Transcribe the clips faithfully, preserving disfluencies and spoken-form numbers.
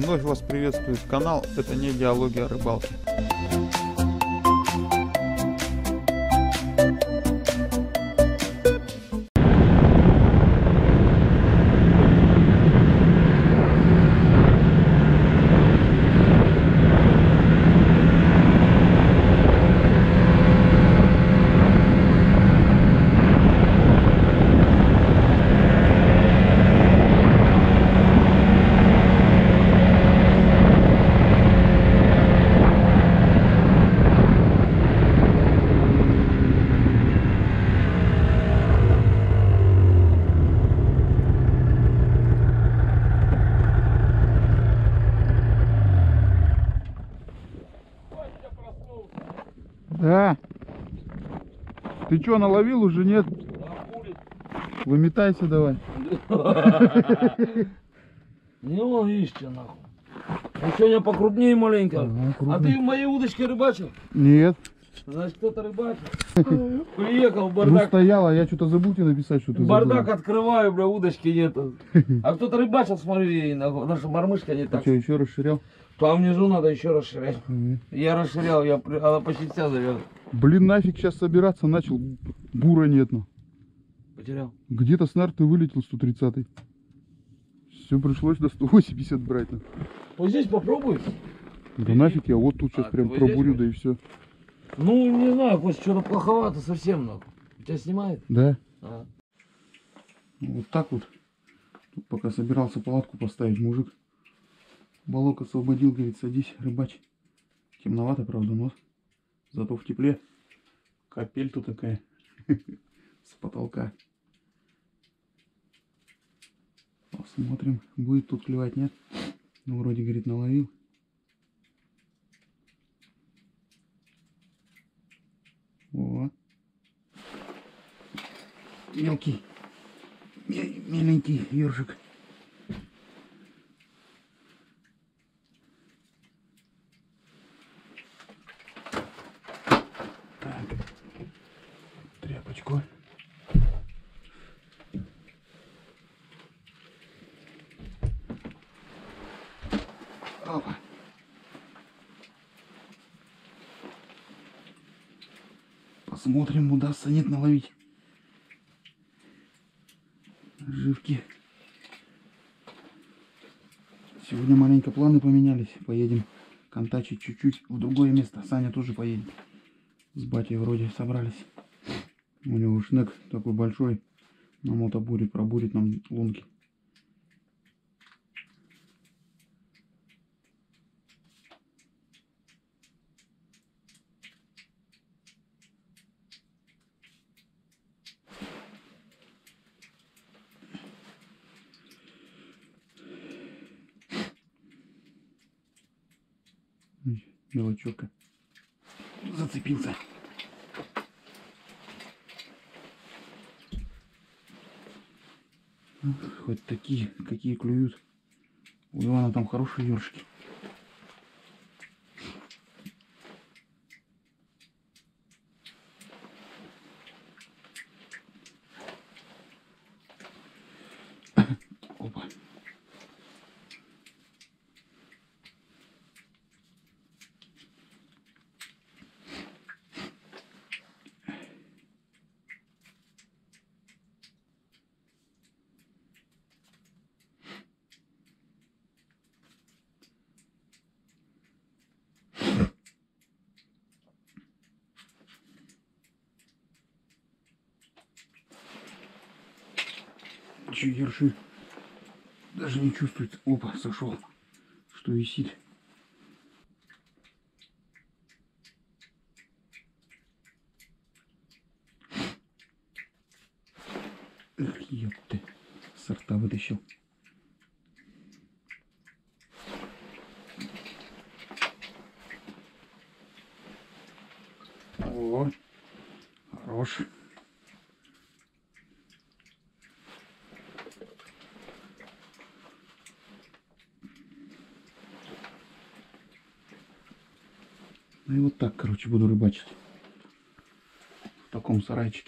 Вновь вас приветствует канал «Это не диалоги о рыбалке». Да. Ты что, наловил уже, нет? Выметайся давай. Не ловишь, что нахуй. Ну сегодня покрупнее маленько. Ага, а ты в моей удочке рыбачил? Нет. Значит, кто-то рыбачил. Приехал, Ну бардак. стояла, я что-то забыл тебе написать, что ты Бардак забыл. открываю, бля, удочки нету. А кто-то рыбачил, смотри, наша мормышка не Ты так. что, еще расширял? Там внизу надо еще расширять. Угу. Я расширял, я, при- она почти вся завязана. Блин, нафиг сейчас собираться начал. Бура нет, ну. Потерял. Где-то с нарты вылетел сто тридцатый. Все, пришлось до сто восемьдесят брать. Ну. Вот здесь попробуй. Да нафиг я вот тут сейчас А, прям вот пробурю, здесь да и все. Ну, не знаю, Кость, что-то плоховато совсем, нахуй. У тебя снимает? Да. А. Вот так вот. Тут пока собирался палатку поставить, мужик балок освободил, говорит, садись, рыбачь. Темновато, правда, но зато в тепле. Капель-то такая с потолка. Посмотрим, будет тут клевать, нет? Ну, вроде, говорит, наловил. О. Мелкий, меленький ёршик. Так, тряпочку. Опа. Посмотрим, удастся, нет, наловить. Живки. Сегодня маленько планы поменялись. Поедем контачить чуть-чуть в другое место. Саня тоже поедет. С батей вроде собрались. У него шнек такой большой. На мотобуре пробурит нам лунки. Мелочевка. Зацепился. Хоть такие, какие клюют. У Ивана там хорошие ёршики. Опа. Че, ерши даже не чувствует. Опа, сошел. Что висит. Эх, ёпты. Сорта вытащил. О, хорош. Ну и вот так, короче, буду рыбачить. В таком сарайчике.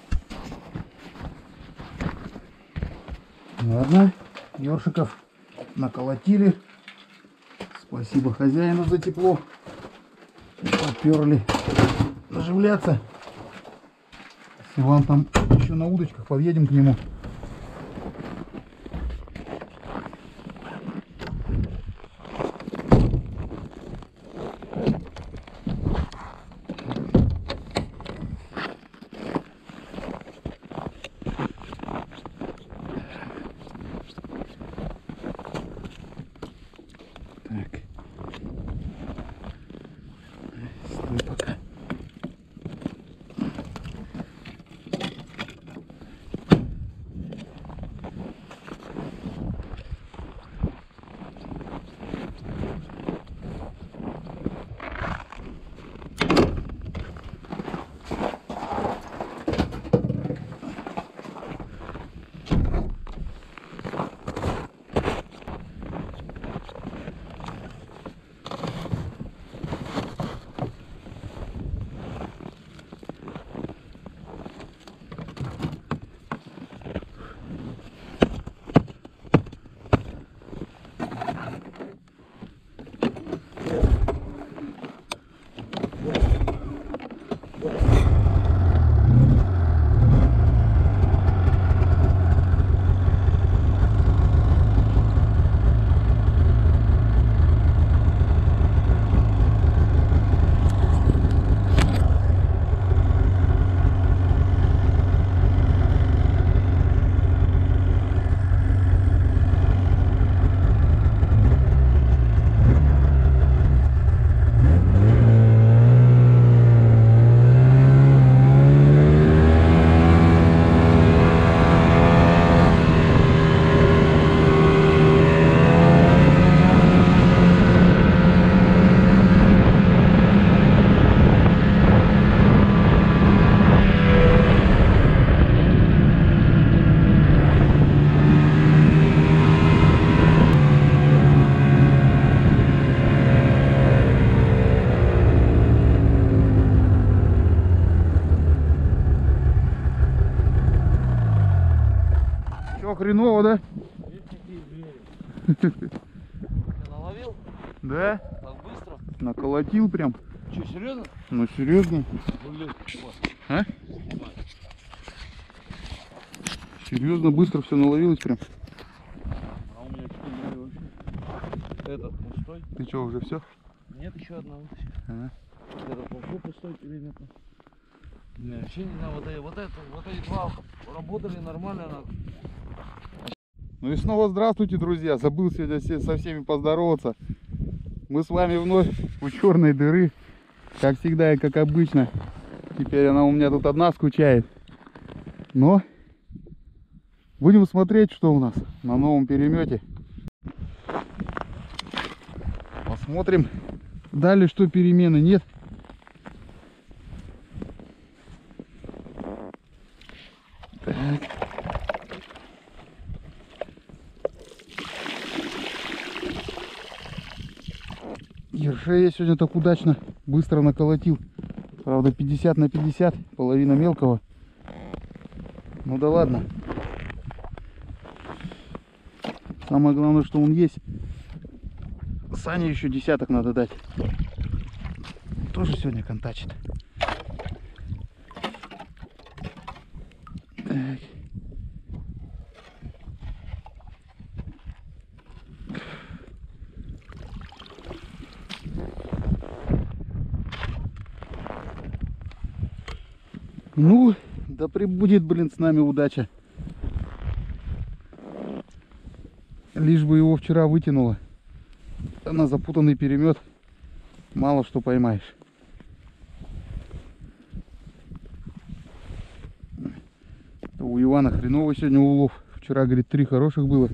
Ладно, ёршиков наколотили. Спасибо хозяину за тепло. Поперли оживляться. С Иван там еще на удочках, подъедем к нему. Так. Стой пока. Хреново, да? Ты наловил? Да? Так быстро? Наколотил прям. Че, серьезно? Ну серьезно. Блин, А? Серьезно, быстро все наловилось прям. а у меня что-то вообще. Этот пустой? Ты что, уже все? Нет, еще одного. А? Этот вообще пустой или нет? Не, вообще не знаю, вот, эти- вот, это, вот эти два работали нормально. Она... Ну и снова здравствуйте, друзья. Забыл сегодня все- со всеми поздороваться. Мы с вами вновь у черной дыры. Как всегда и как обычно. Теперь она у меня тут одна скучает. Но будем смотреть, что у нас на новом перемете. Посмотрим. Далее, что перемены нет. Так. Ерша я сегодня так удачно быстро наколотил. Правда, пятьдесят на пятьдесят, половина мелкого. Ну да ладно. Самое главное, что он есть. Сане еще десяток надо дать. Тоже сегодня контачит. Так. Ну, да прибудет, блин, с нами удача. Лишь бы его вчера вытянуло. А на запутанный перемет мало что поймаешь. У Ивана хреновый сегодня улов. Вчера, говорит, три хороших было.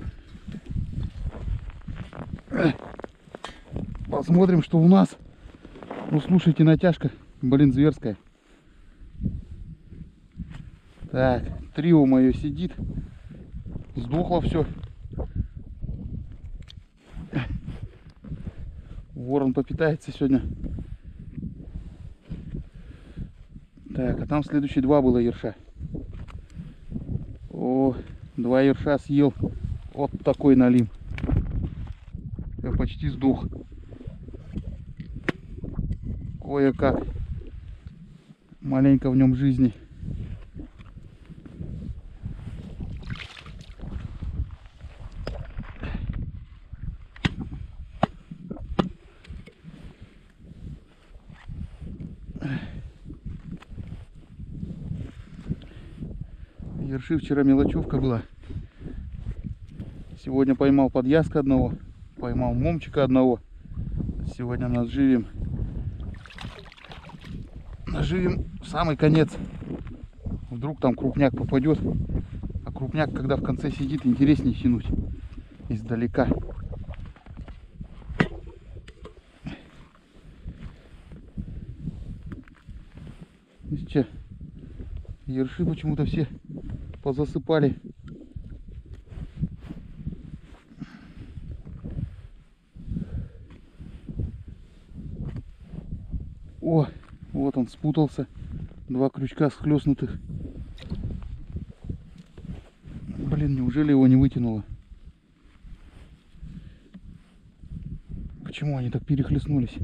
Посмотрим, что у нас. Ну, слушайте, натяжка, блин, зверская. Так, трио мое сидит. Сдохло все. Ворон попитается сегодня. Так, а там следующие два было ерша. О, два ерша съел. Вот такой налим. Я почти сдох. Кое-как. Маленько в нем жизни. Ерши вчера мелочевка была. Сегодня поймал подъязка одного, поймал момчика одного. Сегодня нас живем. Наживем в самый конец. Вдруг там крупняк попадет. А крупняк, когда в конце сидит, интереснее тянуть издалека. Сейчас ерши почему-то все позасыпали. О, вот он спутался. Два крючка схлестнутых. Блин, неужели его не вытянуло? Почему они так перехлестнулись?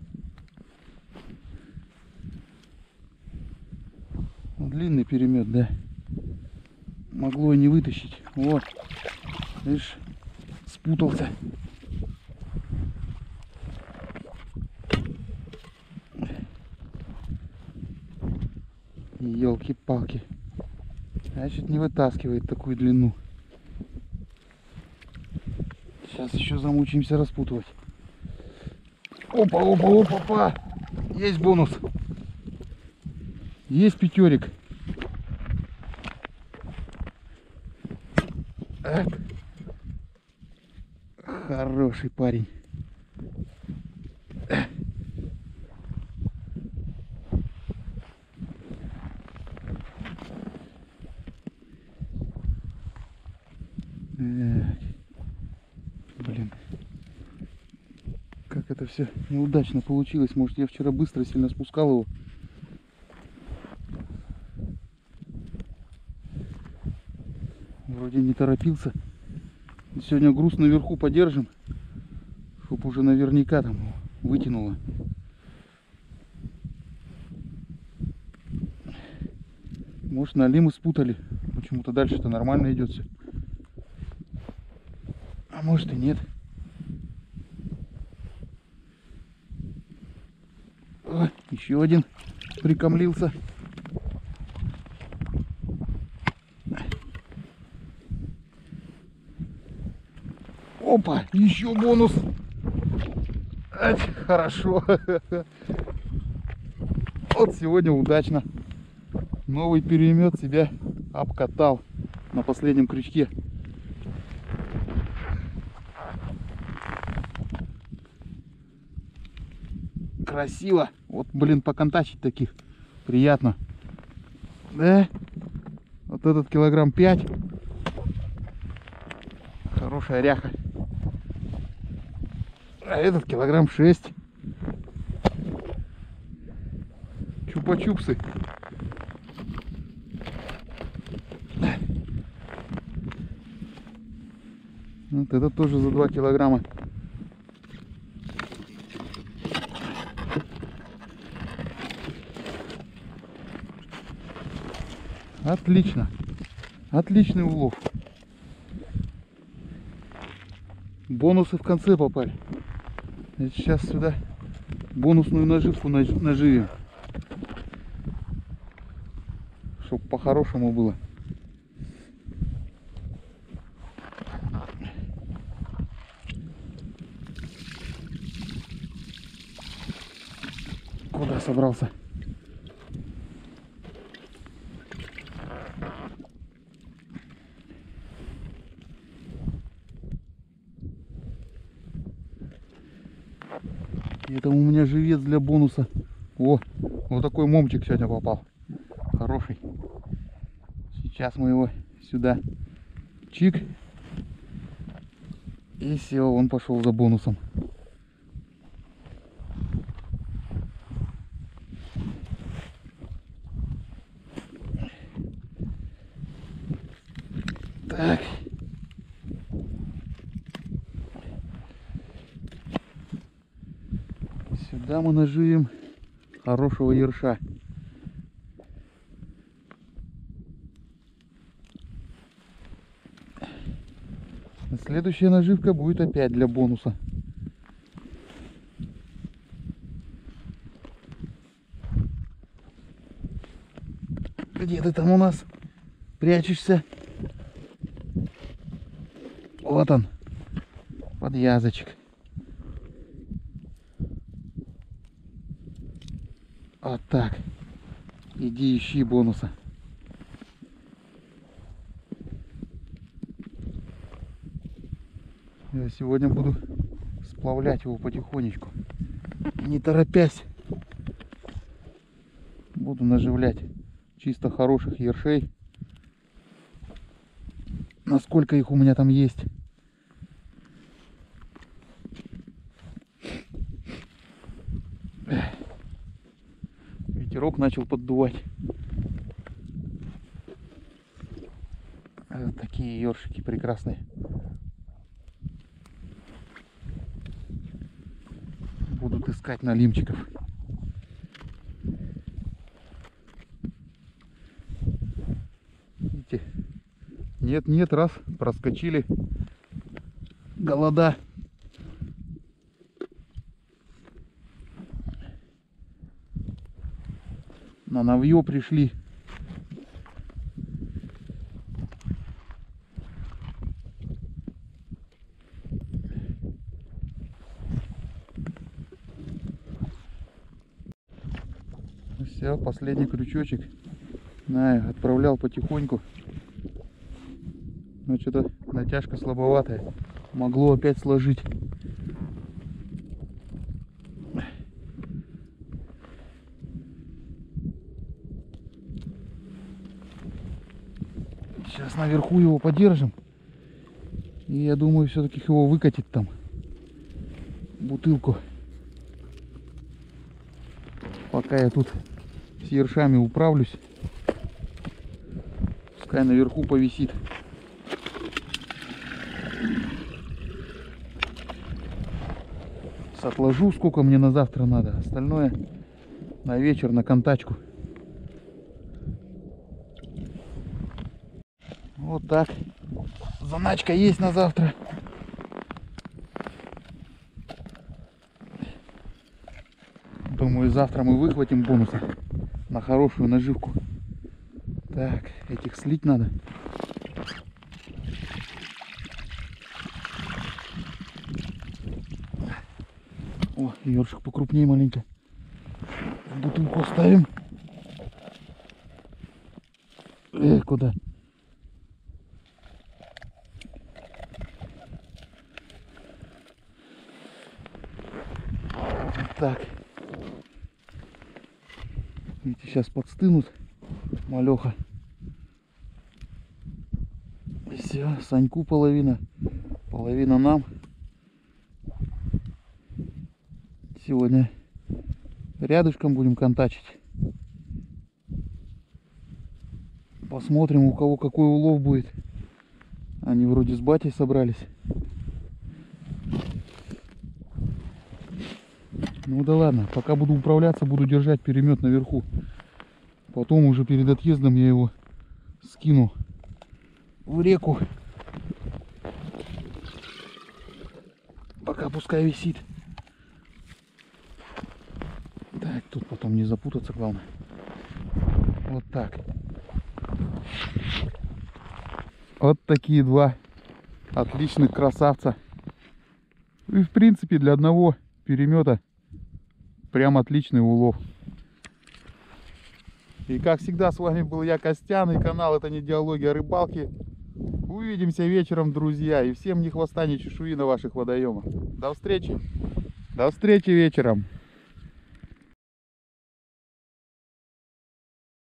Длинный перемет, да. Могло и не вытащить. Вот. Видишь, спутался. Елки-палки. Значит, не вытаскивает такую длину. Сейчас еще замучаемся распутывать. Опа, опа, опа, опа. Есть бонус. Есть пятерик. Так. Хороший парень. Блин, как это все неудачно получилось. Может, я вчера быстро сильно спускал его. Вроде не торопился. Сегодня груз наверху подержим, чтобы уже наверняка там вытянуло. Может, налимы спутали. Почему-то дальше-то нормально идет все. А может и нет. О, еще один прикомлился. Опа, еще бонус. Ать, хорошо. Вот сегодня удачно. Новый перемет себя обкатал на последнем крючке. Красиво. Вот, блин, поконтачить таких приятно. Да? Вот этот килограмм пять. Хорошая ряха. А этот килограмм шесть. Чупа-чупсы. Вот это тоже за два килограмма. Отлично. Отличный улов. Бонусы в конце попали. Сейчас сюда бонусную наживку наживим. Чтоб по-хорошему было. Куда собрался? Это у меня живец для бонуса. О, вот такой момчик сегодня попал. Хороший. Сейчас мы его сюда чик. И все, он пошел за бонусом. Так. Тогда мы наживем хорошего ерша. Следующая наживка будет опять для бонуса. Где ты там у нас прячешься? Вот он, подъязочек. Вот так. Иди ищи бонуса. Я сегодня буду сплавлять его потихонечку, не торопясь. Буду наживлять чисто хороших ершей, насколько их у меня там есть. Ветерок начал поддувать. Вот такие ершики прекрасные. Будут искать налимчиков. Видите? Нет-нет, раз, проскочили. Голода. На навье пришли. Все, последний крючочек. На, отправлял потихоньку. Но что-то натяжка слабоватая. Могло опять сложить. Сейчас наверху его подержим. И я думаю, все-таки его выкатит там. Бутылку. Пока я тут с ершами управлюсь. Пускай наверху повисит. Отложу, сколько мне на завтра надо. Остальное на вечер, на контачку. Вот так. Заначка есть на завтра. Думаю, завтра мы выхватим бонуса на хорошую наживку. Так, этих слить надо. О, ёршик покрупнее маленько. В бутылку ставим. Эх, куда? Вот так. Видите, сейчас подстынут. Малеха. И все, Саньку половина. Половина нам. Сегодня рядышком будем контачить. Посмотрим, у кого какой улов будет. Они вроде с батей собрались. Ну да ладно, пока буду управляться, буду держать перемет наверху. Потом уже перед отъездом я его скину в реку. Пока пускай висит. Так, тут потом не запутаться, главное. Вот так. Вот такие два отличных красавца. И в принципе для одного перемета прям отличный улов. И как всегда, с вами был я, Костян, и канал Это не диалоги о рыбалке. Увидимся вечером, друзья, и всем ни хвоста, ни чешуи на ваших водоемах. До встречи. До встречи вечером.